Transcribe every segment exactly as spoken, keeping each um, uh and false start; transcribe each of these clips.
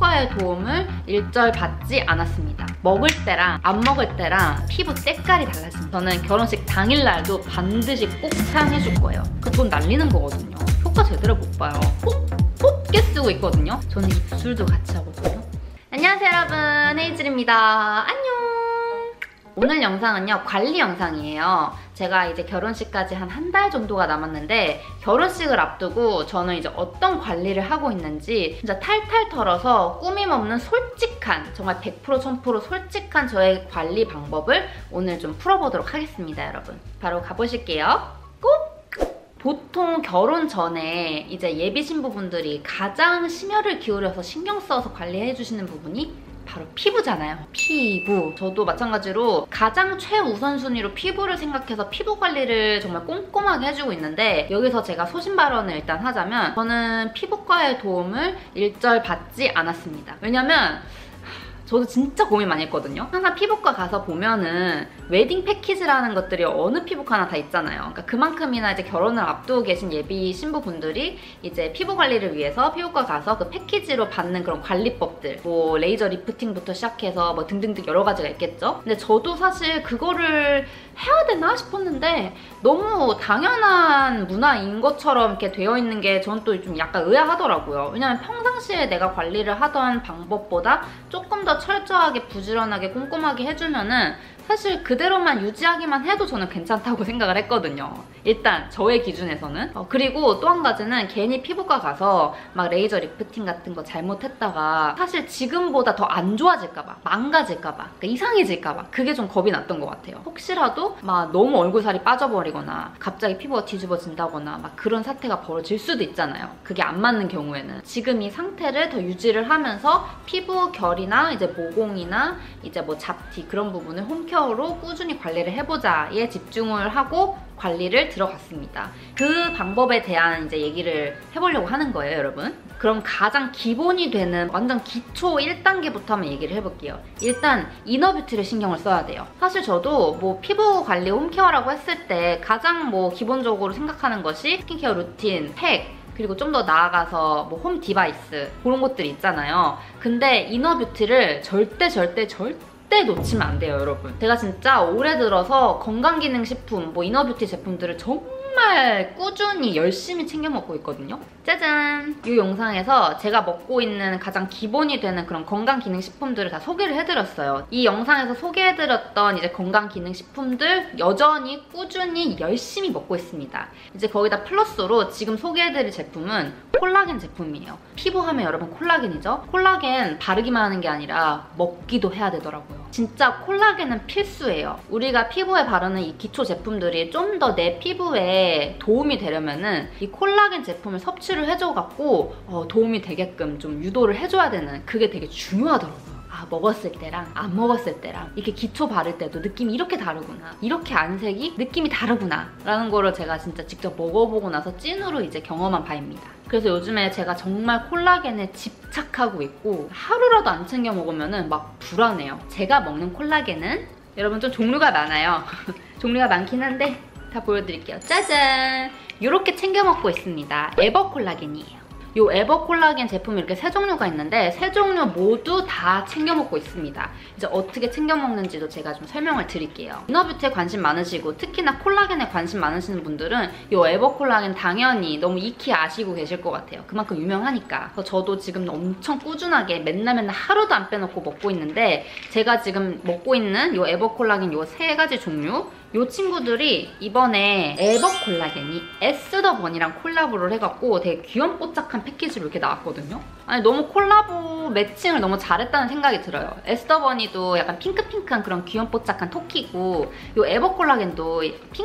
피부과의 도움을 일절 받지 않았습니다. 먹을 때랑 안 먹을 때랑 피부 색깔이 달라집니다. 저는 결혼식 당일날도 반드시 꼭 사용해줄 거예요. 그 돈 날리는 거거든요. 효과 제대로 못 봐요. 꼭, 꼭 깨쓰고 있거든요. 저는 입술도 같이 하거든요. 안녕하세요 여러분, 헤이즐입니다. 안녕. 오늘 영상은요, 관리 영상이에요. 제가 이제 결혼식까지 한 한 달 정도가 남았는데 결혼식을 앞두고 저는 이제 어떤 관리를 하고 있는지 진짜 탈탈 털어서 꾸밈 없는 솔직한, 정말 백 퍼센트 천 퍼센트 솔직한 저의 관리 방법을 오늘 좀 풀어보도록 하겠습니다, 여러분. 바로 가보실게요. 꼭! 보통 결혼 전에 이제 예비 신부분들이 가장 심혈을 기울여서 신경 써서 관리해주시는 부분이 바로 피부잖아요. 피부. 저도 마찬가지로 가장 최우선순위로 피부를 생각해서 피부 관리를 정말 꼼꼼하게 해주고 있는데, 여기서 제가 소신 발언을 일단 하자면 저는 피부과의 도움을 일절 받지 않았습니다. 왜냐면 저도 진짜 고민 많이 했거든요. 항상 피부과 가서 보면은 웨딩 패키지라는 것들이 어느 피부과나 다 있잖아요. 그러니까 그만큼이나 이제 결혼을 앞두고 계신 예비 신부분들이 이제 피부 관리를 위해서 피부과 가서 그 패키지로 받는 그런 관리법들, 뭐 레이저 리프팅부터 시작해서 뭐 등등등 여러 가지가 있겠죠. 근데 저도 사실 그거를 해야 되나 싶었는데 너무 당연한 문화인 것처럼 이렇게 되어 있는 게 전 또 좀 약간 의아하더라고요. 왜냐면 평상시에 내가 관리를 하던 방법보다 조금 더 철저하게 부지런하게 꼼꼼하게 해주면은 사실 그대로만 유지하기만 해도 저는 괜찮다고 생각을 했거든요. 일단 저의 기준에서는. 어, 그리고 또 한 가지는 괜히 피부과 가서 막 레이저 리프팅 같은 거 잘못했다가 사실 지금보다 더 안 좋아질까봐, 망가질까봐, 그러니까 이상해질까봐 그게 좀 겁이 났던 것 같아요. 혹시라도 막 너무 얼굴살이 빠져버리거나 갑자기 피부가 뒤집어진다거나 막 그런 사태가 벌어질 수도 있잖아요. 그게 안 맞는 경우에는. 지금 이 상태를 더 유지를 하면서 피부 결이나 이제 모공이나 이제 뭐 잡티 그런 부분을 홈케어 로 꾸준히 관리를 해보자에 집중을 하고 관리를 들어갔습니다. 그 방법에 대한 이제 얘기를 해보려고 하는 거예요, 여러분. 그럼 가장 기본이 되는 완전 기초 일 단계부터 한번 얘기를 해볼게요. 일단 이너뷰티를 신경을 써야 돼요. 사실 저도 뭐 피부 관리 홈케어라고 했을 때 가장 뭐 기본적으로 생각하는 것이 스킨케어 루틴, 팩, 그리고 좀 더 나아가서 뭐 홈 디바이스 그런 것들이 있잖아요. 근데 이너뷰티를 절대 절대 절대 절대 놓치면 안 돼요, 여러분. 제가 진짜 올해 들어서 건강기능식품, 뭐 이너뷰티 제품들을 정말 꾸준히 열심히 챙겨 먹고 있거든요. 짜잔! 이 영상에서 제가 먹고 있는 가장 기본이 되는 그런 건강기능식품들을 다 소개를 해드렸어요. 이 영상에서 소개해드렸던 이제 건강기능식품들 여전히 꾸준히 열심히 먹고 있습니다. 이제 거기다 플러스로 지금 소개해드릴 제품은 콜라겐 제품이에요. 피부하면 여러분 콜라겐이죠? 콜라겐 바르기만 하는 게 아니라 먹기도 해야 되더라고요. 진짜 콜라겐은 필수예요. 우리가 피부에 바르는 이 기초 제품들이 좀 더 내 피부에 도움이 되려면은 이 콜라겐 제품을 섭취를 해줘갖고 어, 도움이 되게끔 좀 유도를 해줘야 되는, 그게 되게 중요하더라고요. 아, 먹었을 때랑 안 먹었을 때랑 이렇게 기초 바를 때도 느낌이 이렇게 다르구나, 이렇게 안색이 느낌이 다르구나 라는 거를 제가 진짜 직접 먹어보고 나서 찐으로 이제 경험한 바입니다. 그래서 요즘에 제가 정말 콜라겐에 집착하고 있고 하루라도 안 챙겨 먹으면 막 불안해요. 제가 먹는 콜라겐은 여러분 좀 종류가 많아요. 종류가 많긴 한데 다 보여드릴게요. 짜잔! 이렇게 챙겨 먹고 있습니다. 에버콜라겐이에요. 이 에버콜라겐 제품이 이렇게 세 종류가 있는데 세 종류 모두 다 챙겨 먹고 있습니다. 이제 어떻게 챙겨 먹는지도 제가 좀 설명을 드릴게요. 이너뷰티에 관심 많으시고 특히나 콜라겐에 관심 많으시는 분들은 이 에버콜라겐 당연히 너무 익히 아시고 계실 것 같아요. 그만큼 유명하니까. 그래서 저도 지금 엄청 꾸준하게 맨날 맨날 하루도 안 빼놓고 먹고 있는데, 제가 지금 먹고 있는 이 에버콜라겐 이 세 가지 종류, 이 친구들이 이번에 에버콜라겐이 에스더번이랑 콜라보를 해갖고 되게 귀염뽀짝한 패키지로 이렇게 나왔거든요. 아니 너무 콜라보 매칭을 너무 잘했다는 생각이 들어요. 에스더버니도 약간 핑크핑크한 그런 귀염뽀짝한 토끼고 이 에버콜라겐도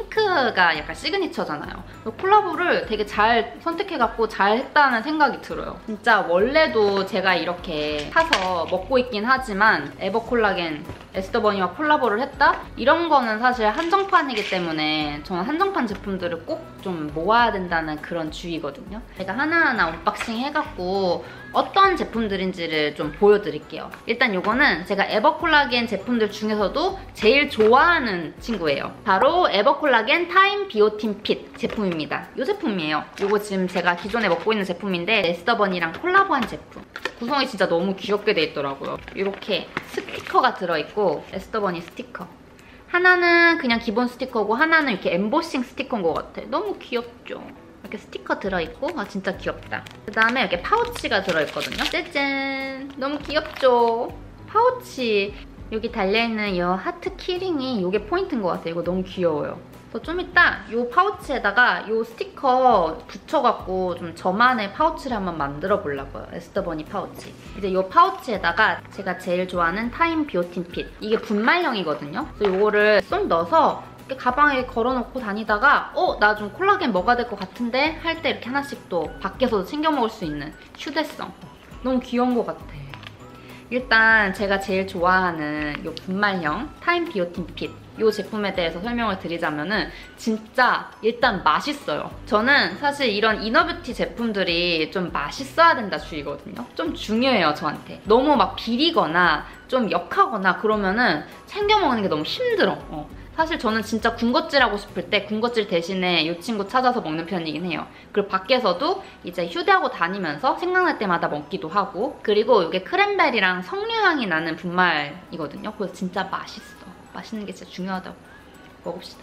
핑크가 약간 시그니처잖아요. 콜라보를 되게 잘 선택해갖고 잘 했다는 생각이 들어요. 진짜 원래도 제가 이렇게 사서 먹고 있긴 하지만 에버콜라겐 에스더버니와 콜라보를 했다? 이런 거는 사실 한정판이기 때문에 저는 한정판 제품들을 꼭 좀 모아야 된다는 그런 주의거든요. 제가 하나하나 언박싱 해갖고 어떤 제품들인지를 좀 보여드릴게요. 일단 이거는 제가 에버콜라겐 제품들 중에서도 제일 좋아하는 친구예요. 바로 에버콜라겐 타임 비오틴 핏 제품입니다. 이 제품이에요. 이거 지금 제가 기존에 먹고 있는 제품인데 에스더버니랑 콜라보한 제품. 구성이 진짜 너무 귀엽게 돼 있더라고요. 이렇게 스티커가 들어있고 에스더버니 스티커. 하나는 그냥 기본 스티커고 하나는 이렇게 엠보싱 스티커인 것 같아. 너무 귀엽죠? 이렇게 스티커 들어있고 아 진짜 귀엽다. 그 다음에 이렇게 파우치가 들어있거든요. 짜잔! 너무 귀엽죠? 파우치 여기 달려있는 이 하트 키링이 이게 포인트인 것 같아요. 이거 너무 귀여워요. 그래서 좀 이따 이 파우치에다가 이 스티커 붙여갖고 좀 저만의 파우치를 한번 만들어 보려고요. 에스더버니 파우치. 이제 이 파우치에다가 제가 제일 좋아하는 타임 비오틴 핏. 이게 분말형이거든요. 그래서 이거를 쏙 넣어서 가방에 걸어놓고 다니다가 어? 나 좀 콜라겐 먹어야 될 것 같은데? 할 때 이렇게 하나씩 또 밖에서도 챙겨 먹을 수 있는 휴대성. 너무 귀여운 것 같아. 일단 제가 제일 좋아하는 이 분말형 타임 비오틴 핏 이 제품에 대해서 설명을 드리자면은 진짜 일단 맛있어요. 저는 사실 이런 이너뷰티 제품들이 좀 맛있어야 된다 주의거든요. 좀 중요해요, 저한테. 너무 막 비리거나 좀 역하거나 그러면은 챙겨 먹는 게 너무 힘들어. 어. 사실 저는 진짜 군것질하고 싶을 때 군것질 대신에 이 친구 찾아서 먹는 편이긴 해요. 그리고 밖에서도 이제 휴대하고 다니면서 생각날 때마다 먹기도 하고 그리고 이게 크랜베리랑 석류향이 나는 분말이거든요. 그래서 진짜 맛있어. 맛있는 게 진짜 중요하다고. 먹읍시다.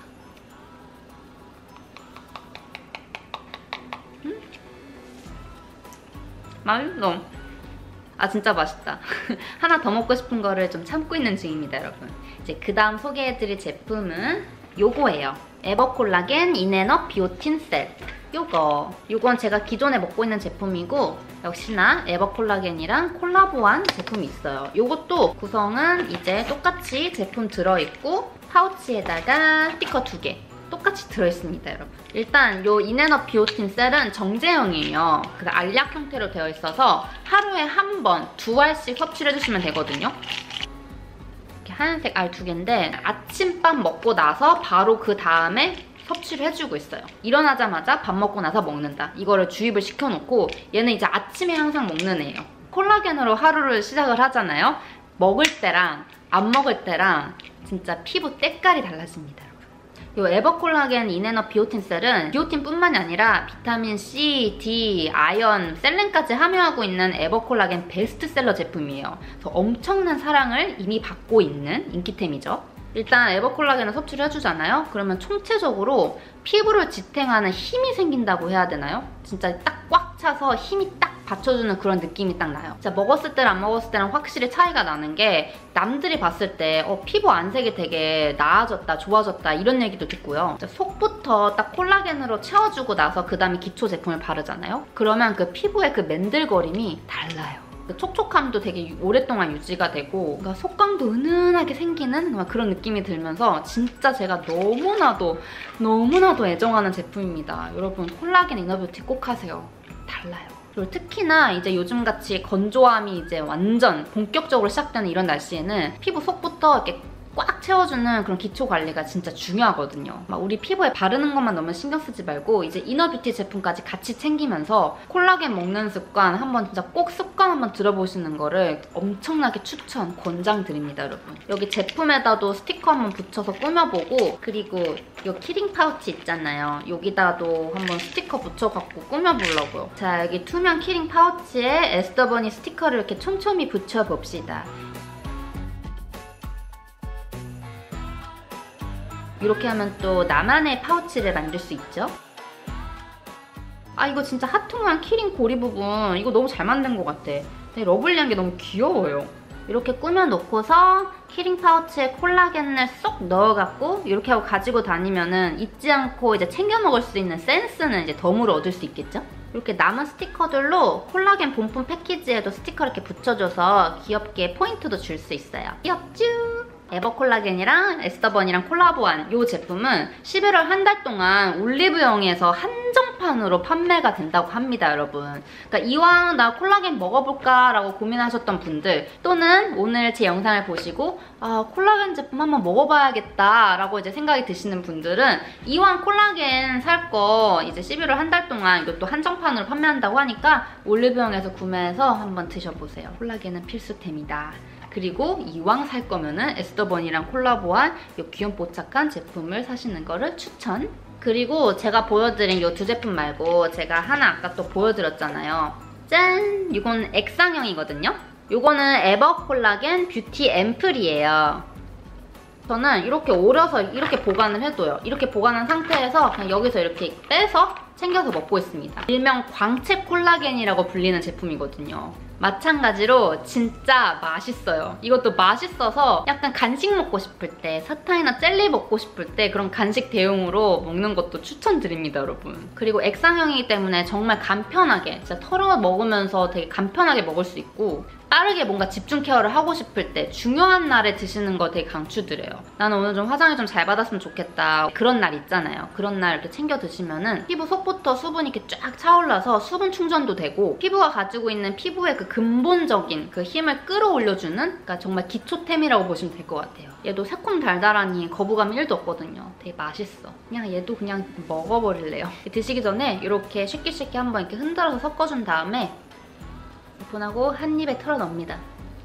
음? 맛있어. 아 진짜 맛있다. 하나 더 먹고 싶은 거를 좀 참고 있는 중입니다, 여러분. 이제 그 다음 소개해드릴 제품은 요거예요. 에버콜라겐 인앤업 비오틴 셀. 요거. 요건 제가 기존에 먹고 있는 제품이고 역시나 에버콜라겐이랑 콜라보한 제품이 있어요. 요것도 구성은 이제 똑같이 제품 들어있고 파우치에다가 스티커 두 개. 똑같이 들어있습니다, 여러분. 일단 요 인앤업 비오틴 셀은 정제형이에요. 그래서 알약 형태로 되어 있어서 하루에 한 번, 두 알씩 섭취를 해주시면 되거든요. 이렇게 하얀색 알 두 개인데 아침밥 먹고 나서 바로 그 다음에 섭취를 해주고 있어요. 일어나자마자 밥 먹고 나서 먹는다. 이거를 주입을 시켜놓고 얘는 이제 아침에 항상 먹는 애예요. 콜라겐으로 하루를 시작을 하잖아요. 먹을 때랑 안 먹을 때랑 진짜 피부 때깔이 달라집니다. 이 에버콜라겐 인앤업 비오틴 셀은 비오틴뿐만이 아니라 비타민 C, D, 아연, 셀렌까지 함유하고 있는 에버콜라겐 베스트셀러 제품이에요. 그래서 엄청난 사랑을 이미 받고 있는 인기템이죠. 일단 에버콜라겐을 섭취를 해주잖아요? 그러면 총체적으로 피부를 지탱하는 힘이 생긴다고 해야 되나요? 진짜 딱 꽉 차서 힘이 딱 받쳐주는 그런 느낌이 딱 나요. 진짜 먹었을 때랑 안 먹었을 때랑 확실히 차이가 나는 게 남들이 봤을 때 어, 피부 안색이 되게 나아졌다, 좋아졌다 이런 얘기도 듣고요. 속부터 딱 콜라겐으로 채워주고 나서 그 다음에 기초 제품을 바르잖아요? 그러면 그 피부의 그 맨들거림이 달라요. 그 촉촉함도 되게 오랫동안 유지가 되고 그러니까 속감도 은은하게 생기는 그런 느낌이 들면서 진짜 제가 너무나도 너무나도 애정하는 제품입니다. 여러분 콜라겐 이너뷰티 꼭 하세요. 달라요. 그리고 특히나 이제 요즘같이 건조함이 이제 완전 본격적으로 시작되는 이런 날씨에는 피부 속부터 이렇게 꽉 채워주는 그런 기초 관리가 진짜 중요하거든요. 막 우리 피부에 바르는 것만 너무 신경 쓰지 말고 이제 이너뷰티 제품까지 같이 챙기면서 콜라겐 먹는 습관 한번 진짜 꼭 습관 한번 들어보시는 거를 엄청나게 추천, 권장드립니다, 여러분. 여기 제품에다도 스티커 한번 붙여서 꾸며보고 그리고 이 키링 파우치 있잖아요. 여기다도 한번 스티커 붙여갖고 꾸며보려고요. 자, 여기 투명 키링 파우치에 에스더버니 스티커를 이렇게 촘촘히 붙여봅시다. 이렇게 하면 또 나만의 파우치를 만들 수 있죠. 아 이거 진짜 핫통한 키링 고리 부분 이거 너무 잘 만든 것 같아. 되게 러블리한 게 너무 귀여워요. 이렇게 꾸며놓고서 키링 파우치에 콜라겐을 쏙 넣어갖고 이렇게 하고 가지고 다니면은 잊지 않고 이제 챙겨 먹을 수 있는 센스는 이제 덤으로 얻을 수 있겠죠? 이렇게 남은 스티커들로 콜라겐 본품 패키지에도 스티커 이렇게 붙여줘서 귀엽게 포인트도 줄 수 있어요. 귀엽쥬? 에버콜라겐이랑 에스더번이랑 콜라보한 이 제품은 십일월 한 달 동안 올리브영에서 한정판으로 판매가 된다고 합니다, 여러분. 그러니까 이왕 나 콜라겐 먹어볼까 라고 고민하셨던 분들, 또는 오늘 제 영상을 보시고 아, 콜라겐 제품 한번 먹어봐야겠다 라고 이제 생각이 드시는 분들은 이왕 콜라겐 살 거 이제 십일월 한 달 동안 이것도 한정판으로 판매한다고 하니까 올리브영에서 구매해서 한번 드셔보세요. 콜라겐은 필수템이다. 그리고 이왕 살 거면은 에스더번이랑 콜라보한 이 귀염뽀짝한 제품을 사시는 거를 추천! 그리고 제가 보여드린 이 두 제품 말고 제가 하나 아까 또 보여드렸잖아요. 짠! 이건 액상형이거든요? 이거는 에버콜라겐 뷰티 앰플이에요. 저는 이렇게 오려서 이렇게 보관을 해둬요. 이렇게 보관한 상태에서 그냥 여기서 이렇게 빼서 챙겨서 먹고 있습니다. 일명 광채 콜라겐이라고 불리는 제품이거든요. 마찬가지로 진짜 맛있어요. 이것도 맛있어서 약간 간식 먹고 싶을 때, 사탕이나 젤리 먹고 싶을 때 그런 간식 대용으로 먹는 것도 추천드립니다, 여러분. 그리고 액상형이기 때문에 정말 간편하게, 진짜 털어 먹으면서 되게 간편하게 먹을 수 있고, 빠르게 뭔가 집중 케어를 하고 싶을 때 중요한 날에 드시는 거 되게 강추드려요. 나는 오늘 좀 화장을 좀 잘 받았으면 좋겠다. 그런 날 있잖아요. 그런 날 이렇게 챙겨 드시면은 피부 속부터 수분이 이렇게 쫙 차올라서 수분 충전도 되고, 피부가 가지고 있는 피부의 그 근본적인 그 힘을 끌어올려주는, 그러니까 정말 기초템이라고 보시면 될 것 같아요. 얘도 새콤달달하니 거부감이 일도 없거든요. 되게 맛있어. 그냥 얘도 그냥 먹어버릴래요. 드시기 전에 이렇게 쉽게 쉽게 한번 이렇게 흔들어서 섞어준 다음에 분하고 한 입에 털어 넣습니다.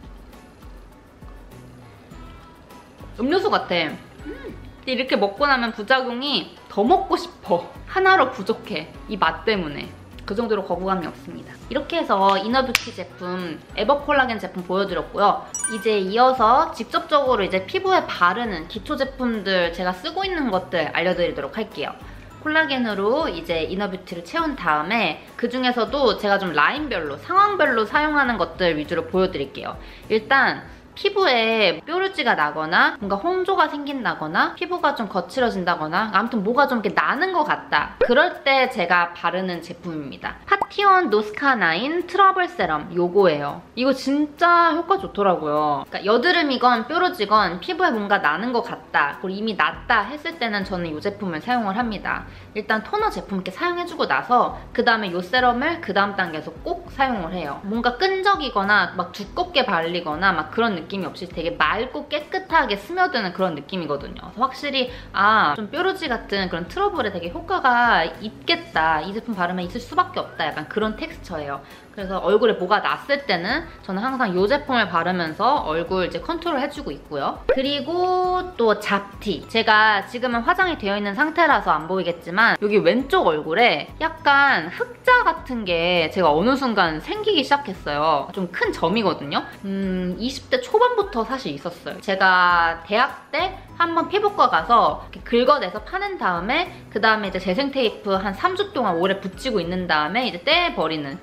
음료수 같아. 음. 이렇게 먹고 나면 부작용이 더 먹고 싶어. 하나로 부족해. 이 맛 때문에. 그 정도로 거부감이 없습니다. 이렇게 해서 이너뷰티 제품, 에버콜라겐 제품 보여드렸고요. 이제 이어서 직접적으로 이제 피부에 바르는 기초 제품들 제가 쓰고 있는 것들 알려드리도록 할게요. 콜라겐으로 이제 이너뷰티를 채운 다음에 그 중에서도 제가 좀 라인별로, 상황별로 사용하는 것들 위주로 보여드릴게요. 일단 피부에 뾰루지가 나거나 뭔가 홍조가 생긴다거나 피부가 좀 거칠어진다거나 아무튼 뭐가 좀 이렇게 나는 것 같다. 그럴 때 제가 바르는 제품입니다. 파티원 노스카나인 트러블 세럼 요거예요. 이거 진짜 효과 좋더라고요. 그러니까 여드름이건 뾰루지건 피부에 뭔가 나는 것 같다. 그리고 이미 났다 했을 때는 저는 이 제품을 사용을 합니다. 일단 토너 제품 이렇게 사용해주고 나서 그 다음에 이 세럼을 그 다음 단계에서 꼭 사용을 해요. 뭔가 끈적이거나 막 두껍게 발리거나 막 그런 느낌이 없이 되게 맑고 깨끗하게 스며드는 그런 느낌이거든요. 그래서 확실히 아, 좀 뾰루지 같은 그런 트러블에 되게 효과가 있겠다. 이 제품 바르면 있을 수밖에 없다. 약간 그런 텍스처예요. 그래서 얼굴에 뭐가 났을 때는 저는 항상 이 제품을 바르면서 얼굴 이제 컨트롤 해주고 있고요. 그리고 또 잡티. 제가 지금은 화장이 되어 있는 상태라서 안 보이겠지만 여기 왼쪽 얼굴에 약간 흑자 같은 게 제가 어느 순간 생기기 시작했어요. 좀 큰 점이거든요. 음, 이십 대 초반부터 사실 있었어요. 제가 대학 때 한번 피부과 가서 이렇게 긁어내서 파는 다음에 그 다음에 이제 재생 테이프 한 삼 주 동안 오래 붙이고 있는 다음에 이제 떼버리는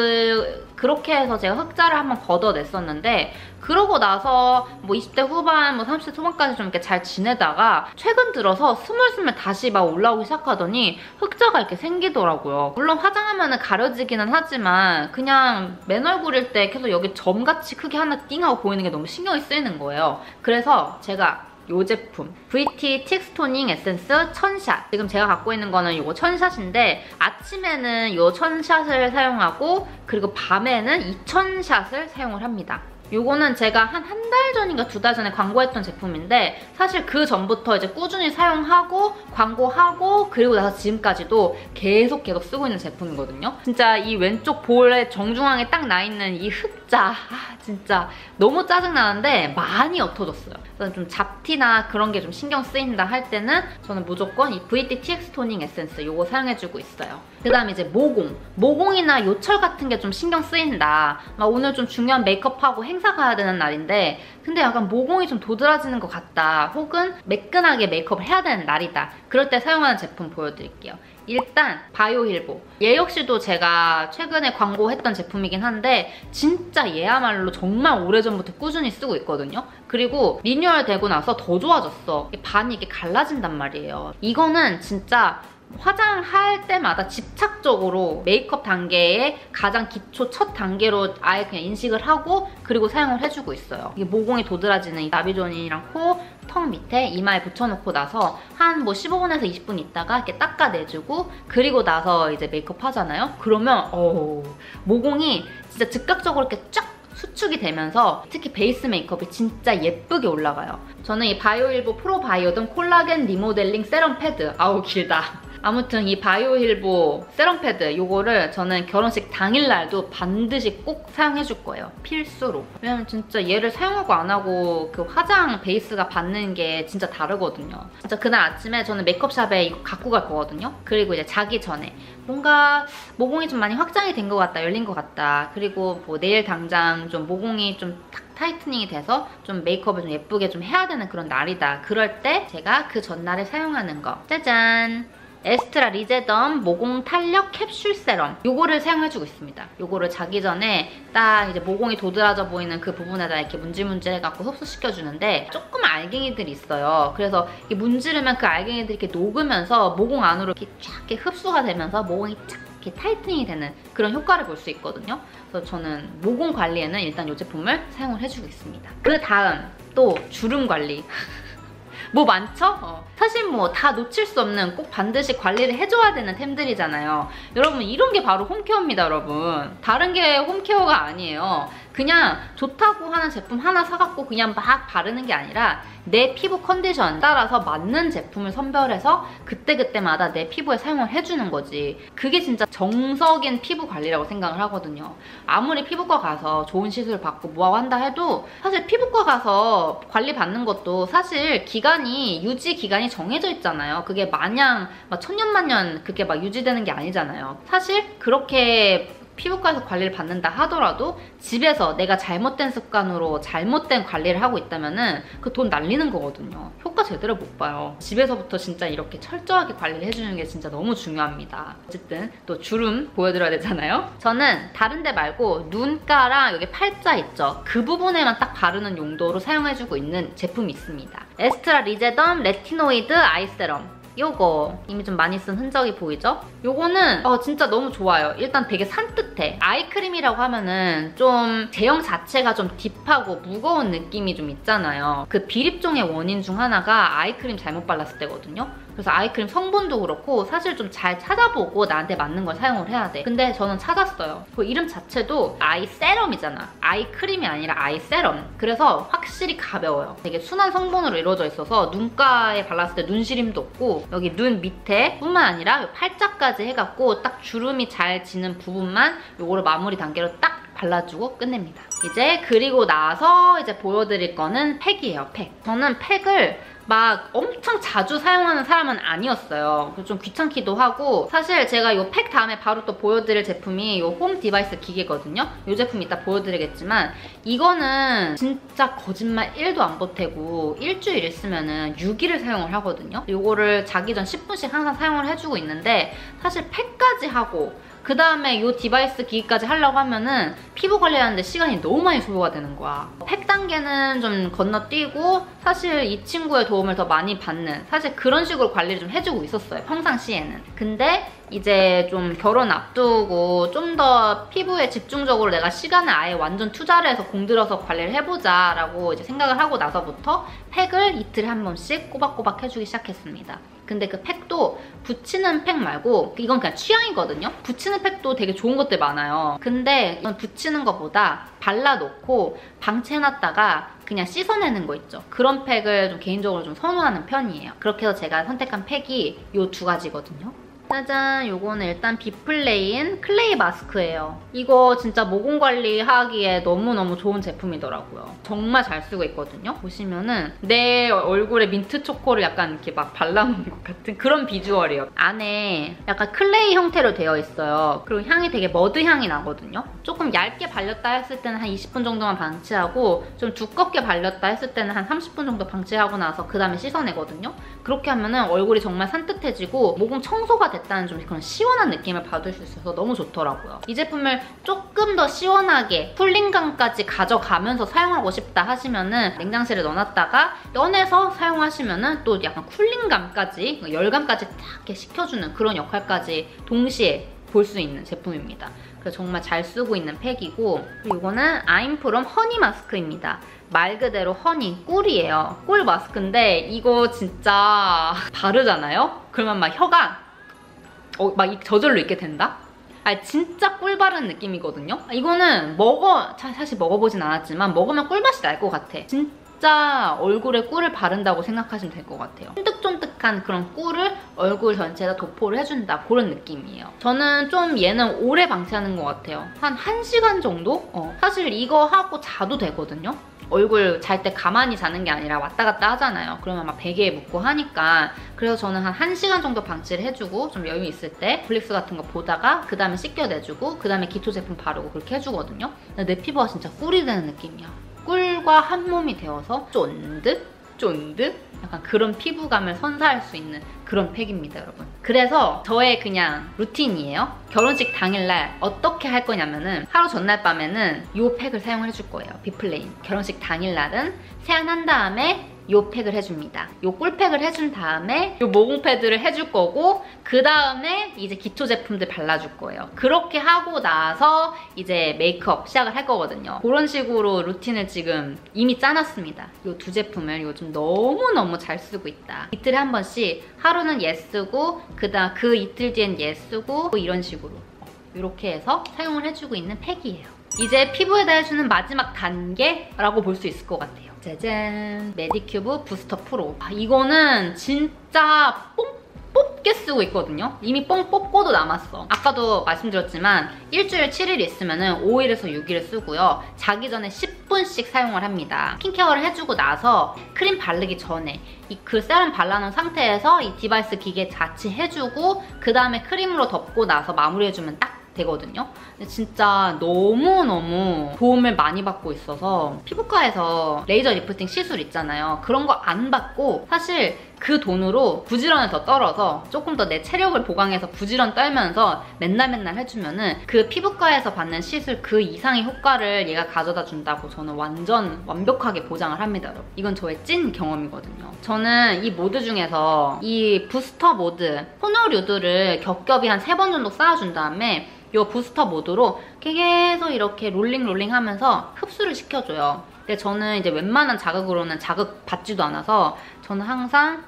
그 그렇게 해서 제가 흑자를 한번 걷어냈었는데, 그러고 나서 뭐 이십 대 후반, 뭐 삼십 대 초반까지 좀 이렇게 잘 지내다가 최근 들어서 스물스물 다시 막 올라오기 시작하더니 흑자가 이렇게 생기더라고요. 물론 화장하면 가려지기는 하지만 그냥 맨 얼굴일 때 계속 여기 점같이 크게 하나 띵 하고 보이는 게 너무 신경이 쓰이는 거예요. 그래서 제가 이 제품 브이티 틱스 토닝 에센스 천샷, 지금 제가 갖고 있는 거는 이거 천샷인데 아침에는 이 천샷을 사용하고 그리고 밤에는 이천 샷을 사용을 합니다. 요거는 제가 한 한 달 전인가 두 달 전에 광고했던 제품인데 사실 그 전부터 이제 꾸준히 사용하고 광고하고 그리고 나서 지금까지도 계속 계속 쓰고 있는 제품이거든요. 진짜 이 왼쪽 볼의 정중앙에 딱 나 있는 이 흑자, 아 진짜 너무 짜증나는데 많이 옅어졌어요. 그래서 좀 잡티나 그런 게 좀 신경 쓰인다 할 때는 저는 무조건 이 브이티 티엑스 토닝 에센스 요거 사용해주고 있어요. 그 다음에 이제 모공. 모공이나 요철 같은 게 좀 신경 쓰인다. 막 오늘 좀 중요한 메이크업하고 행사 가야 되는 날인데 근데 약간 모공이 좀 도드라지는 것 같다. 혹은 매끈하게 메이크업을 해야 되는 날이다. 그럴 때 사용하는 제품 보여드릴게요. 일단 바이오힐보. 얘 역시도 제가 최근에 광고했던 제품이긴 한데 진짜 얘야말로 정말 오래전부터 꾸준히 쓰고 있거든요. 그리고 리뉴얼 되고 나서 더 좋아졌어. 반이 이렇게 갈라진단 말이에요. 이거는 진짜 화장할 때마다 집착적으로 메이크업 단계의 가장 기초 첫 단계로 아예 그냥 인식을 하고 그리고 사용을 해주고 있어요. 이게 모공이 도드라지는 이 나비존이랑 코, 턱 밑에 이마에 붙여놓고 나서 한 뭐 십오 분에서 이십 분 있다가 이렇게 닦아내주고 그리고 나서 이제 메이크업 하잖아요? 그러면 어우, 모공이 진짜 즉각적으로 이렇게 쫙 수축이 되면서 특히 베이스 메이크업이 진짜 예쁘게 올라가요. 저는 이 바이오힐보 프로바이오덤 콜라겐 리모델링 세럼 패드, 아우 길다. 아무튼 이 바이오힐보 세럼 패드 요거를 저는 결혼식 당일날도 반드시 꼭 사용해줄 거예요. 필수로. 왜냐면 진짜 얘를 사용하고 안 하고 그 화장 베이스가 받는 게 진짜 다르거든요. 진짜 그날 아침에 저는 메이크업샵에 이거 갖고 갈 거거든요. 그리고 이제 자기 전에 뭔가 모공이 좀 많이 확장이 된 것 같다, 열린 것 같다. 그리고 뭐 내일 당장 좀 모공이 좀 탁 타이트닝이 돼서 좀 메이크업을 좀 예쁘게 좀 해야 되는 그런 날이다. 그럴 때 제가 그 전날에 사용하는 거. 짜잔! 에스트라 리제덤 모공 탄력 캡슐 세럼, 요거를 사용해주고 있습니다. 요거를 자기 전에 딱 이제 모공이 도드라져 보이는 그 부분에다 이렇게 문질문질 해갖고 흡수시켜주는데 조금 알갱이들이 있어요. 그래서 이렇게 문지르면 그 알갱이들이 이렇게 녹으면서 모공 안으로 이렇게 쫙 이렇게 흡수가 되면서 모공이 쫙 이렇게 타이트닝이 되는 그런 효과를 볼 수 있거든요. 그래서 저는 모공 관리에는 일단 이 제품을 사용을 해주고 있습니다. 그 다음 또 주름 관리. 뭐 많죠? 어. 사실 뭐 다 놓칠 수 없는 꼭 반드시 관리를 해줘야 되는 템들이잖아요. 여러분 이런 게 바로 홈케어입니다, 여러분. 다른 게 홈케어가 아니에요. 그냥 좋다고 하는 제품 하나 사갖고 그냥 막 바르는 게 아니라 내 피부 컨디션 따라서 맞는 제품을 선별해서 그때그때마다 내 피부에 사용을 해주는 거지. 그게 진짜 정석인 피부 관리라고 생각을 하거든요. 아무리 피부과 가서 좋은 시술을 받고 뭐하고 한다 해도 사실 피부과 가서 관리 받는 것도 사실 기간이, 유지 기간이 정해져 있잖아요. 그게 마냥 막 천년만년 그게 막 유지되는 게 아니잖아요. 사실 그렇게 피부과에서 관리를 받는다 하더라도 집에서 내가 잘못된 습관으로 잘못된 관리를 하고 있다면은 그 돈 날리는 거거든요. 효과 제대로 못 봐요. 집에서부터 진짜 이렇게 철저하게 관리를 해주는 게 진짜 너무 중요합니다. 어쨌든 또 주름 보여드려야 되잖아요. 저는 다른 데 말고 눈가랑 여기 팔자 있죠? 그 부분에만 딱 바르는 용도로 사용해주고 있는 제품이 있습니다. 에스트라 리제덤 레티노이드 아이 세럼. 요거 이미 좀 많이 쓴 흔적이 보이죠? 요거는 어, 진짜 너무 좋아요. 일단 되게 산뜻해. 아이크림이라고 하면은 좀 제형 자체가 좀 딥하고 무거운 느낌이 좀 있잖아요. 그 비립종의 원인 중 하나가 아이크림 잘못 발랐을 때거든요. 그래서 아이크림 성분도 그렇고 사실 좀 잘 찾아보고 나한테 맞는 걸 사용을 해야 돼. 근데 저는 찾았어요. 그 이름 자체도 아이 세럼이잖아. 아이크림이 아니라 아이 세럼. 그래서 확실히 가벼워요. 되게 순한 성분으로 이루어져 있어서 눈가에 발랐을 때 눈시림도 없고 여기 눈 밑에 뿐만 아니라 팔자까지 해갖고 딱 주름이 잘 지는 부분만 요거를 마무리 단계로 딱 발라주고 끝냅니다. 이제 그리고 나서 이제 보여드릴 거는 팩이에요, 팩. 저는 팩을 막 엄청 자주 사용하는 사람은 아니었어요. 좀 귀찮기도 하고 사실 제가 이 팩 다음에 바로 또 보여드릴 제품이 이 홈 디바이스 기계거든요. 이 제품 이따 보여드리겠지만 이거는 진짜 거짓말 일도 안 보태고 일주일 있으면은 육 일을 사용을 하거든요. 이거를 자기 전 십 분씩 항상 사용을 해주고 있는데 사실 팩까지 하고 그 다음에 이 디바이스 기기까지 하려고 하면은 피부 관리하는데 시간이 너무 많이 소요가 되는 거야. 팩 단계는 좀 건너뛰고 사실 이 친구의 도움을 더 많이 받는 사실 그런 식으로 관리를 좀 해주고 있었어요, 평상시에는. 근데 이제 좀 결혼 앞두고 좀 더 피부에 집중적으로 내가 시간을 아예 완전 투자를 해서 공들여서 관리를 해보자 라고 이제 생각을 하고 나서부터 팩을 이틀에 한 번씩 꼬박꼬박 해주기 시작했습니다. 근데 그 팩도 붙이는 팩 말고 이건 그냥 취향이거든요. 붙이는 팩도 되게 좋은 것들 많아요. 근데 이건 붙이는 것보다 발라놓고 방치해놨다가 그냥 씻어내는 거 있죠. 그런 팩을 좀 개인적으로 좀 선호하는 편이에요. 그렇게 해서 제가 선택한 팩이 이 두 가지거든요. 짜잔! 요거는 일단 비플레인 클레이 마스크예요. 이거 진짜 모공 관리하기에 너무너무 좋은 제품이더라고요. 정말 잘 쓰고 있거든요. 보시면은 내 얼굴에 민트 초코를 약간 이렇게 막 발라놓은 것 같은 그런 비주얼이에요. 안에 약간 클레이 형태로 되어 있어요. 그리고 향이 되게 머드 향이 나거든요. 조금 얇게 발렸다 했을 때는 한 이십 분 정도만 방치하고 좀 두껍게 발렸다 했을 때는 한 삼십 분 정도 방치하고 나서 그 다음에 씻어내거든요. 그렇게 하면은 얼굴이 정말 산뜻해지고 모공 청소가 됐다는 좀 그런 시원한 느낌을 받을 수 있어서 너무 좋더라고요. 이 제품을 조금 더 시원하게 쿨링감까지 가져가면서 사용하고 싶다 하시면은 냉장실에 넣어놨다가 꺼내서 사용하시면은 또 약간 쿨링감까지, 열감까지 딱 이렇게 식혀주는 그런 역할까지 동시에 볼 수 있는 제품입니다. 그래서 정말 잘 쓰고 있는 팩이고, 그리고 이거는 아임프롬 허니 마스크입니다. 말 그대로 허니, 꿀이에요. 꿀 마스크인데 이거 진짜 바르잖아요? 그러면 막 혀가 어, 막 저절로 있게 된다? 아, 진짜 꿀 바르는 느낌이거든요? 이거는 먹어, 사실 먹어보진 않았지만 먹으면 꿀맛이 날 것 같아. 진짜 얼굴에 꿀을 바른다고 생각하시면 될 것 같아요. 쫀득쫀득한 그런 꿀을 얼굴 전체에다 도포를 해준다, 그런 느낌이에요. 저는 좀 얘는 오래 방치하는 것 같아요. 한 1시간 정도? 어. 사실 이거 하고 자도 되거든요? 얼굴 잘 때 가만히 자는 게 아니라 왔다 갔다 하잖아요. 그러면 막 베개에 묻고 하니까. 그래서 저는 한 1시간 정도 방치를 해주고 좀 여유 있을 때 넷플릭스 같은 거 보다가 그 다음에 씻겨내주고 그 다음에 기초 제품 바르고 그렇게 해주거든요. 근데 내 피부가 진짜 꿀이 되는 느낌이야. 꿀과 한 몸이 되어서 쫀득? 쫀득? 약간 그런 피부감을 선사할 수 있는 그런 팩입니다, 여러분. 그래서 저의 그냥 루틴이에요. 결혼식 당일날 어떻게 할 거냐면은 하루 전날 밤에는 이 팩을 사용을 해줄 거예요. 비플레인. 결혼식 당일날은 세안한 다음에 이 팩을 해줍니다. 이 꿀팩을 해준 다음에 이 모공 패드를 해줄 거고, 그 다음에 이제 기초 제품들 발라줄 거예요. 그렇게 하고 나서 이제 메이크업 시작을 할 거거든요. 그런 식으로 루틴을 지금 이미 짜놨습니다. 이 두 제품을 요즘 너무너무 잘 쓰고 있다. 이틀에 한 번씩 하루는 얘 쓰고 그다음 그 이틀 뒤엔 얘 쓰고 이런 식으로 이렇게 해서 사용을 해주고 있는 팩이에요. 이제 피부에다 해주는 마지막 단계라고 볼 수 있을 것 같아요. 짜잔! 메디큐브 부스터 프로. 아, 이거는 진짜 뽕 뽑게 쓰고 있거든요. 이미 뽕 뽑고도 남았어. 아까도 말씀드렸지만 일주일 칠 일 있으면 오일에서 육 일 쓰고요. 자기 전에 십 분씩 사용을 합니다. 스킨케어를 해주고 나서 크림 바르기 전에 이 그 세럼 발라놓은 상태에서 이 디바이스 기계 같이 해주고 그 다음에 크림으로 덮고 나서 마무리해주면 딱 되거든요. 근데 진짜 너무너무 도움을 많이 받고 있어서 피부과에서 레이저 리프팅 시술 있잖아요. 그런 거 안 받고 사실 그 돈으로 부지런을 더 떨어서 조금 더 내 체력을 보강해서 부지런 떨면서 맨날 맨날 해주면은 그 피부과에서 받는 시술 그 이상의 효과를 얘가 가져다 준다고 저는 완전 완벽하게 보장을 합니다, 여러분. 이건 저의 찐 경험이거든요. 저는 이 모드 중에서 이 부스터 모드 토너류들을 겹겹이 한 세 번 정도 쌓아준 다음에 이 부스터 모드로 계속 이렇게 롤링 롤링 하면서 흡수를 시켜줘요. 근데 저는 이제 웬만한 자극으로는 자극 받지도 않아서 저는 항상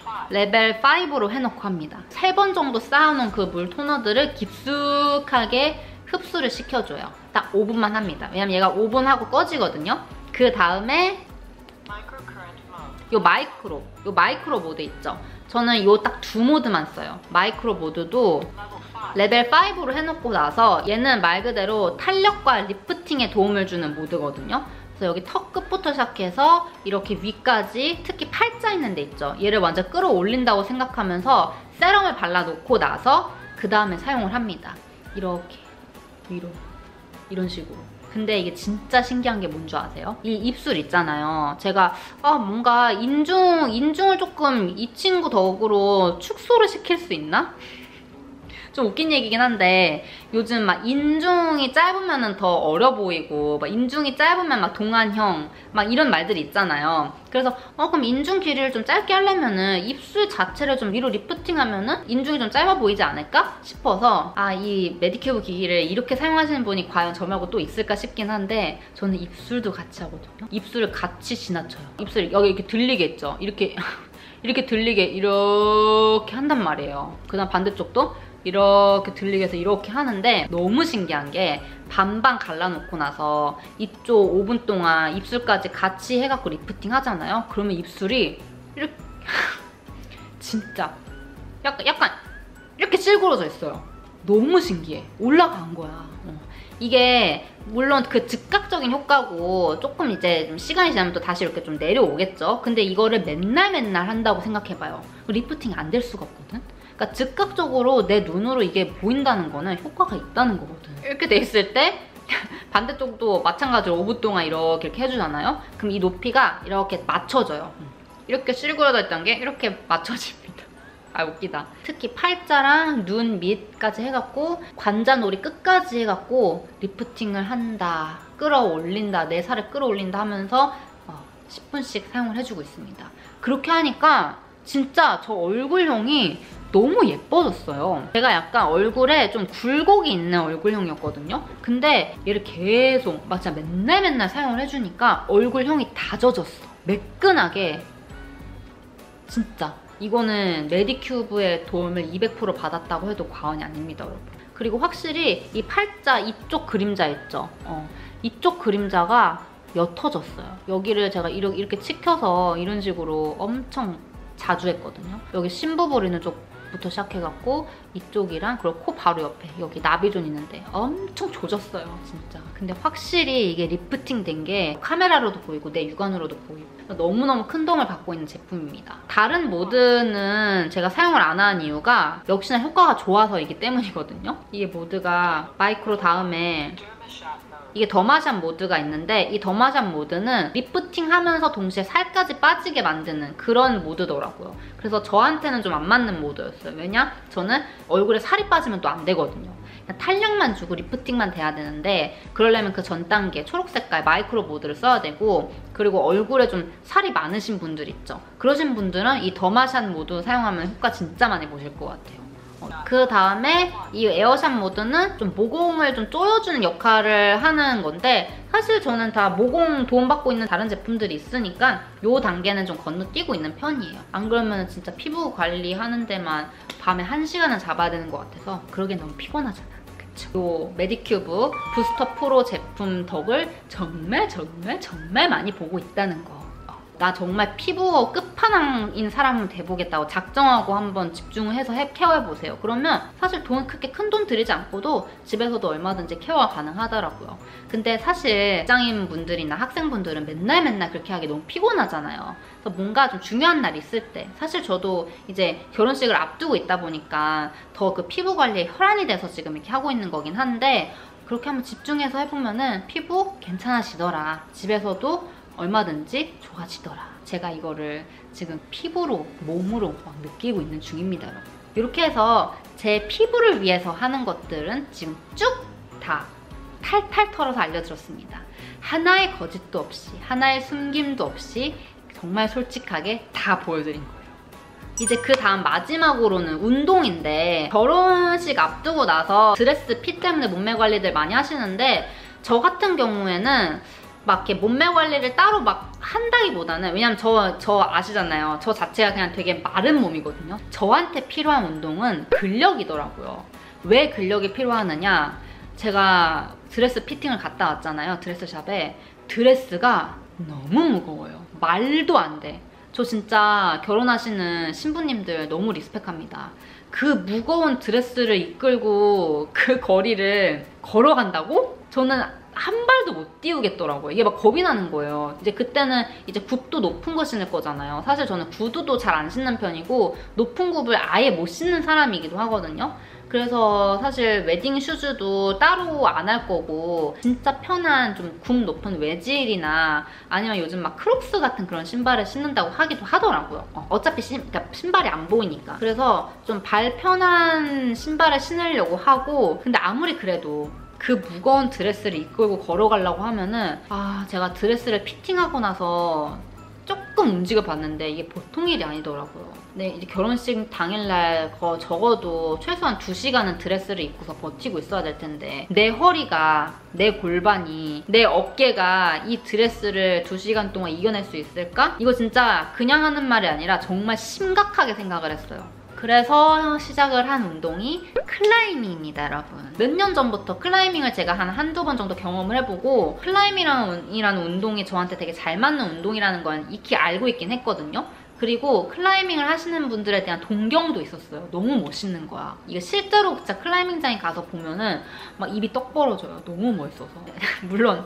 레벨 오로 해놓고 합니다. 세 번 정도 쌓아놓은 그 물 토너들을 깊숙하게 흡수를 시켜줘요. 딱 오 분만 합니다. 왜냐면 얘가 오 분 하고 꺼지거든요. 그 다음에 요 마이크로, 요 마이크로 모드 있죠? 저는 요 딱 두 모드만 써요. 마이크로 모드도 레벨 오로 해놓고 나서 얘는 말 그대로 탄력과 리프팅에 도움을 주는 모드거든요. 그래서 여기 턱 끝부터 시작해서 이렇게 위까지, 특히 팔자 있는 데 있죠. 얘를 완전 끌어올린다고 생각하면서 세럼을 발라놓고 나서 그 다음에 사용을 합니다. 이렇게 위로 이런 식으로. 근데 이게 진짜 신기한 게 뭔지 아세요? 이 입술 있잖아요. 제가 아 뭔가 인중, 인중을 조금 이 친구 덕으로 축소를 시킬 수 있나? 좀 웃긴 얘기긴 한데 요즘 막 인중이 짧으면 더 어려 보이고 막 인중이 짧으면 막 동안형 막 이런 말들이 있잖아요. 그래서 어 그럼 인중 길이를 좀 짧게 하려면은 입술 자체를 좀 위로 리프팅하면은 인중이 좀 짧아 보이지 않을까 싶어서 아 이 메디큐브 기기를 이렇게 사용하시는 분이 과연 저 말고 또 있을까 싶긴 한데 저는 입술도 같이 하거든요. 입술을 같이 지나쳐요. 입술 여기 이렇게 들리게 있죠? 이렇게 이렇게 들리게 이렇게 한단 말이에요. 그 다음 반대쪽도 이렇게 들리게 해서 이렇게 하는데 너무 신기한 게 반반 갈라놓고 나서 이쪽 오 분 동안 입술까지 같이 해갖고 리프팅 하잖아요? 그러면 입술이 이렇게 진짜 약간 약간 이렇게 찔그러져 있어요. 너무 신기해. 올라간 거야. 어. 이게 물론 그 즉각적인 효과고 조금 이제 좀 시간이 지나면 또 다시 이렇게 좀 내려오겠죠? 근데 이거를 맨날 맨날 한다고 생각해봐요. 리프팅이 안 될 수가 없거든? 그러니까 즉각적으로 내 눈으로 이게 보인다는 거는 효과가 있다는 거거든. 이렇게 돼 있을 때 반대쪽도 마찬가지로 오 분 동안 이렇게, 이렇게 해주잖아요? 그럼 이 높이가 이렇게 맞춰져요. 이렇게 찔그러져 있던 게 이렇게 맞춰집니다. 아 웃기다. 특히 팔자랑 눈 밑까지 해갖고 관자놀이 끝까지 해갖고 리프팅을 한다, 끌어올린다, 내 살을 끌어올린다 하면서 어, 십 분씩 사용을 해주고 있습니다. 그렇게 하니까 진짜 저 얼굴형이 너무 예뻐졌어요. 제가 약간 얼굴에 좀 굴곡이 있는 얼굴형이었거든요. 근데 얘를 계속 막 진짜 맨날 맨날 사용을 해주니까 얼굴형이 다 젖었어. 매끈하게. 진짜 이거는 메디큐브의 도움을 이백 퍼센트 받았다고 해도 과언이 아닙니다, 여러분. 그리고 확실히 이 팔자 이쪽 그림자 있죠? 어, 이쪽 그림자가 옅어졌어요. 여기를 제가 이렇게, 이렇게 치켜서 이런 식으로 엄청 자주 했거든요. 여기 심부보리는 쪽부터 시작해갖고 이쪽이랑 그리고 코 바로 옆에 여기 나비존 있는데 엄청 조졌어요, 진짜. 근데 확실히 이게 리프팅 된 게 카메라로도 보이고 내 육안으로도 보이고 너무너무 큰 도움을 받고 있는 제품입니다. 다른 모드는 제가 사용을 안 하는 이유가 역시나 효과가 좋아서이기 때문이거든요. 이게 모드가 마이크로 다음에 이게 더마샵 모드가 있는데 이 더마샵 모드는 리프팅 하면서 동시에 살까지 빠지게 만드는 그런 모드더라고요. 그래서 저한테는 좀 안 맞는 모드였어요. 왜냐? 저는 얼굴에 살이 빠지면 또 안 되거든요. 그냥 탄력만 주고 리프팅만 돼야 되는데 그러려면 그 전 단계 초록 색깔 마이크로 모드를 써야 되고, 그리고 얼굴에 좀 살이 많으신 분들 있죠. 그러신 분들은 이 더마샵 모드 사용하면 효과 진짜 많이 보실 것 같아요. 그 다음에 이 에어샷 모드는 좀 모공을 좀 조여주는 역할을 하는 건데 사실 저는 다 모공 도움받고 있는 다른 제품들이 있으니까 이 단계는 좀 건너뛰고 있는 편이에요. 안 그러면 진짜 피부 관리하는 데만 밤에 한 시간은 잡아야 되는 것 같아서 그러기엔 너무 피곤하잖아. 그쵸? 이 메디큐브 부스터 프로 제품 덕을 정말 정말 정말 많이 보고 있다는 거. 나 정말 피부 끝판왕인 사람은 돼보겠다고 작정하고 한번 집중을 해서 케어해보세요. 그러면 사실 돈 그렇게 큰 돈 들이지 않고도 집에서도 얼마든지 케어가 가능하더라고요. 근데 사실 직장인 분들이나 학생분들은 맨날 맨날 그렇게 하기 너무 피곤하잖아요. 그래서 뭔가 좀 중요한 날 있을 때, 사실 저도 이제 결혼식을 앞두고 있다 보니까 더 그 피부 관리에 혈안이 돼서 지금 이렇게 하고 있는 거긴 한데 그렇게 한번 집중해서 해보면은 피부 괜찮아지더라. 집에서도 얼마든지 좋아지더라. 제가 이거를 지금 피부로, 몸으로 막 느끼고 있는 중입니다, 여러분. 이렇게 해서 제 피부를 위해서 하는 것들은 지금 쭉 다 탈탈 털어서 알려드렸습니다. 하나의 거짓도 없이, 하나의 숨김도 없이 정말 솔직하게 다 보여드린 거예요. 이제 그 다음 마지막으로는 운동인데, 결혼식 앞두고 나서 드레스 핏 때문에 몸매 관리들 많이 하시는데 저 같은 경우에는 막 이렇게 몸매 관리를 따로 막 한다기보다는, 왜냐면 저, 저 아시잖아요. 저 자체가 그냥 되게 마른 몸이거든요. 저한테 필요한 운동은 근력이더라고요. 왜 근력이 필요하느냐? 제가 드레스 피팅을 갔다 왔잖아요. 드레스샵에. 드레스가 너무 무거워요. 말도 안 돼. 저 진짜 결혼하시는 신부님들 너무 리스펙합니다. 그 무거운 드레스를 이끌고 그 거리를 걸어간다고? 저는 한 발도 못 띄우겠더라고요. 이게 막 겁이 나는 거예요. 이제 그때는 이제 굽도 높은 거 신을 거잖아요. 사실 저는 구두도 잘 안 신는 편이고 높은 굽을 아예 못 신는 사람이기도 하거든요. 그래서 사실 웨딩 슈즈도 따로 안 할 거고 진짜 편한 좀 굽 높은 외질이나 아니면 요즘 막 크록스 같은 그런 신발을 신는다고 하기도 하더라고요. 어, 어차피 신, 그러니까 신발이 안 보이니까. 그래서 좀 발 편한 신발을 신으려고 하고, 근데 아무리 그래도 그 무거운 드레스를 이끌고 걸어가려고 하면은 아, 제가 드레스를 피팅하고 나서 조금 움직여 봤는데 이게 보통 일이 아니더라고요. 네, 이제 결혼식 당일날 거 적어도 최소한 두 시간은 드레스를 입고서 버티고 있어야 될 텐데 내 허리가, 내 골반이, 내 어깨가 이 드레스를 두 시간 동안 이겨낼 수 있을까? 이거 진짜 그냥 하는 말이 아니라 정말 심각하게 생각을 했어요. 그래서 시작을 한 운동이 클라이밍입니다, 여러분. 몇 년 전부터 클라이밍을 제가 한 한두 번 정도 경험을 해보고 클라이밍이라는 운동이 저한테 되게 잘 맞는 운동이라는 건 익히 알고 있긴 했거든요. 그리고 클라이밍을 하시는 분들에 대한 동경도 있었어요. 너무 멋있는 거야. 이게 실제로 진짜 클라이밍장에 가서 보면은 막 입이 떡 벌어져요. 너무 멋있어서. 물론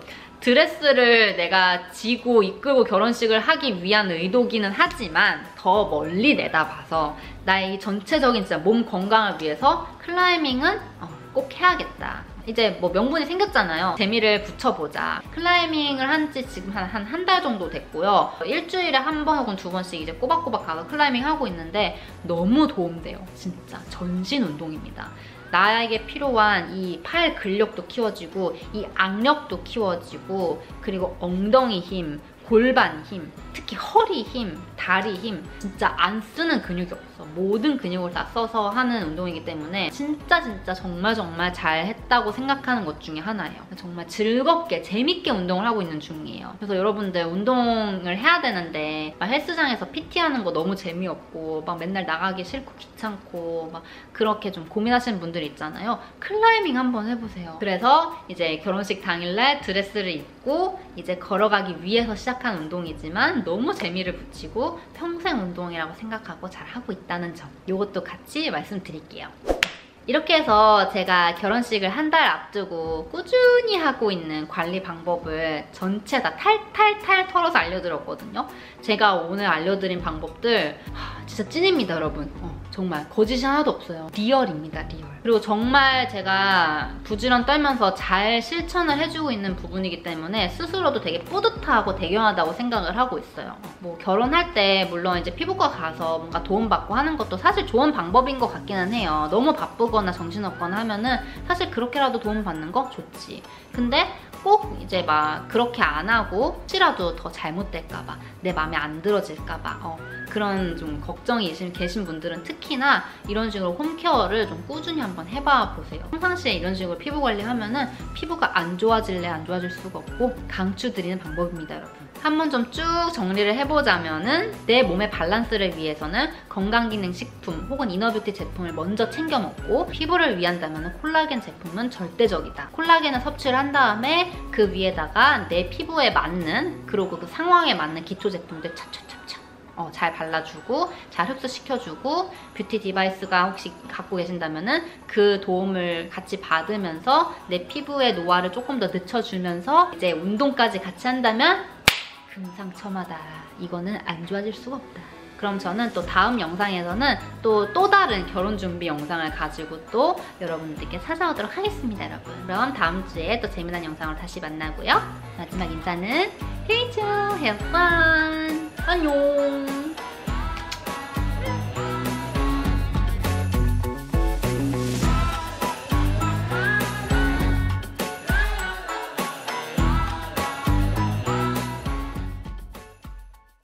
드레스를 내가 지고 이끌고 결혼식을 하기 위한 의도기는 하지만 더 멀리 내다봐서 나의 이 전체적인 진짜 몸 건강을 위해서 클라이밍은 꼭 해야겠다. 이제 뭐 명분이 생겼잖아요. 재미를 붙여보자. 클라이밍을 한 지 지금 한 한 한 달 정도 됐고요. 일주일에 한 번 혹은 두 번씩 이제 꼬박꼬박 가서 클라이밍 하고 있는데 너무 도움돼요. 진짜 전신 운동입니다. 나에게 필요한 이 팔 근력도 키워지고 이 악력도 키워지고 그리고 엉덩이 힘, 골반 힘, 특히 허리 힘, 다리 힘 진짜 안 쓰는 근육이 없어. 모든 근육을 다 써서 하는 운동이기 때문에 진짜 진짜 정말 정말 잘 했다고 생각하는 것 중에 하나예요. 정말 즐겁게 재밌게 운동을 하고 있는 중이에요. 그래서 여러분들 운동을 해야 되는데 막 헬스장에서 피티하는 거 너무 재미없고 막 맨날 나가기 싫고 귀찮고 막 그렇게 좀 고민하시는 분들 있잖아요. 클라이밍 한번 해보세요. 그래서 이제 결혼식 당일날 드레스를 입고 이제 걸어가기 위해서 시작한 운동이지만 너무 재미를 붙이고 평생 운동이라고 생각하고 잘하고 있다는 점, 이것도 같이 말씀드릴게요. 이렇게 해서 제가 결혼식을 한 달 앞두고 꾸준히 하고 있는 관리 방법을 전체 다 탈탈탈 털어서 알려드렸거든요. 제가 오늘 알려드린 방법들 하, 진짜 찐입니다, 여러분. 어, 정말 거짓이 하나도 없어요. 리얼입니다, 리얼. 그리고 정말 제가 부지런 떨면서 잘 실천을 해주고 있는 부분이기 때문에 스스로도 되게 뿌듯하고 대견하다고 생각을 하고 있어요. 뭐 결혼할 때 물론 이제 피부과 가서 뭔가 도움받고 하는 것도 사실 좋은 방법인 것 같기는 해요. 너무 바쁘거나 정신없거나 하면은 사실 그렇게라도 도움받는 거 좋지. 근데 꼭 이제 막 그렇게 안 하고 혹시라도 더 잘못될까봐, 내 마음에 안 들어질까봐 어, 그런 좀 걱정이 계신 분들은 특히나 이런 식으로 홈케어를 좀 꾸준히 한번 해봐 보세요. 평상시에 이런 식으로 피부 관리하면은 피부가 안 좋아질래 안 좋아질 수가 없고 강추드리는 방법입니다, 여러분. 한번 좀 쭉 정리를 해보자면은 내 몸의 밸런스를 위해서는 건강기능식품 혹은 이너뷰티 제품을 먼저 챙겨 먹고 피부를 위한다면 콜라겐 제품은 절대적이다. 콜라겐을 섭취를 한 다음에 그 위에다가 내 피부에 맞는 그리고 그 상황에 맞는 기초 제품들 찹찹찹찹 어, 잘 발라주고 잘 흡수시켜주고 뷰티 디바이스가 혹시 갖고 계신다면 그 도움을 같이 받으면서 내 피부의 노화를 조금 더 늦춰주면서 이제 운동까지 같이 한다면 금상첨화다. 이거는 안 좋아질 수가 없다. 그럼 저는 또 다음 영상에서는 또, 또 다른 결혼 준비 영상을 가지고 또 여러분들께 찾아오도록 하겠습니다, 여러분. 그럼 다음 주에 또 재미난 영상으로 다시 만나고요. 마지막 인사는 헤이죠. Have fun. 안녕.